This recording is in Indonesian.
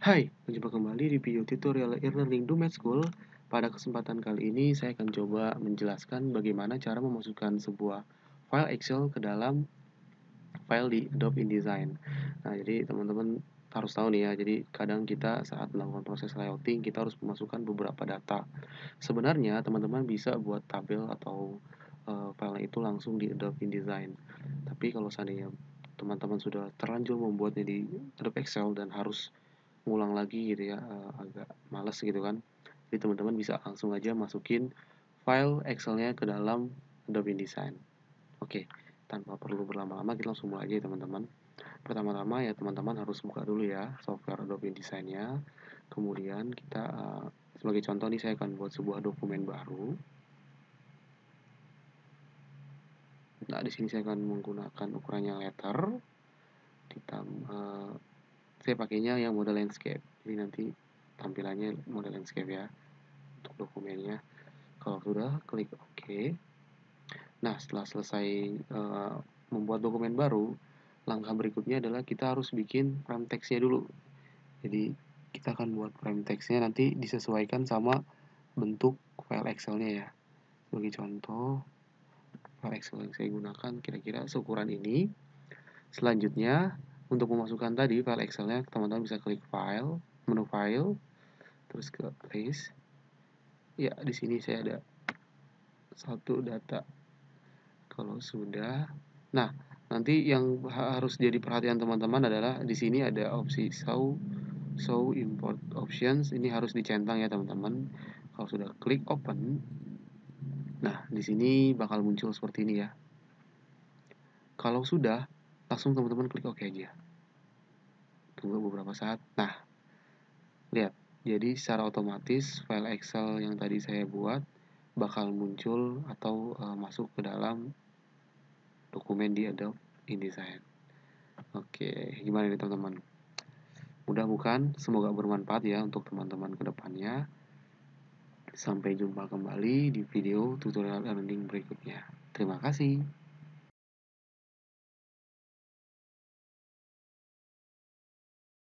Hai, berjumpa kembali di video tutorial e-learning do Math School. Pada kesempatan kali ini saya akan coba menjelaskan bagaimana cara memasukkan sebuah file Excel ke dalam file di Adobe InDesign. Nah, jadi teman-teman harus tahu nih ya, jadi kadang kita saat melakukan proses layouting, kita harus memasukkan beberapa data. Sebenarnya teman-teman bisa buat tabel atau file itu langsung di Adobe InDesign. Tapi kalau seandainya teman-teman sudah terlanjur membuatnya di Adobe Excel dan harus ngulang lagi gitu ya, agak males gitu kan. Jadi teman-teman bisa langsung aja masukin file Excelnya ke dalam Adobe InDesign. Oke, tanpa perlu berlama-lama kita langsung mulai aja ya teman-teman. Pertama-tama ya teman-teman harus buka dulu ya software Adobe InDesign-nya. Kemudian kita sebagai contoh nih saya akan buat sebuah dokumen baru. Nah, di sini saya akan menggunakan ukurannya letter. Saya pakainya yang mode landscape. Jadi nanti tampilannya mode landscape ya untuk dokumennya. Kalau sudah, klik OK. Nah, setelah selesai membuat dokumen baru, langkah berikutnya adalah kita harus bikin frame text-nya dulu. Jadi kita akan buat frame text-nya nanti disesuaikan sama bentuk file Excel-nya ya. Sebagai contoh, file Excel yang saya gunakan kira-kira seukuran ini. Selanjutnya, untuk memasukkan tadi file Excel-nya, teman-teman bisa klik File, menu File, terus ke Paste. Ya, di sini saya ada satu data. Kalau sudah, nah nanti yang harus jadi perhatian teman-teman adalah di sini ada opsi show import options. Ini harus dicentang ya teman-teman. Kalau sudah klik open, nah di sini bakal muncul seperti ini ya. Kalau sudah, langsung teman-teman klik OK aja. Tunggu beberapa saat. Nah, lihat. Jadi secara otomatis file Excel yang tadi saya buat bakal muncul atau masuk ke dalam dokumen di Adobe InDesign. Oke, gimana nih teman-teman? Mudah bukan? Semoga bermanfaat ya untuk teman-teman ke depannya. Sampai jumpa kembali di video tutorial learning berikutnya. Terima kasih.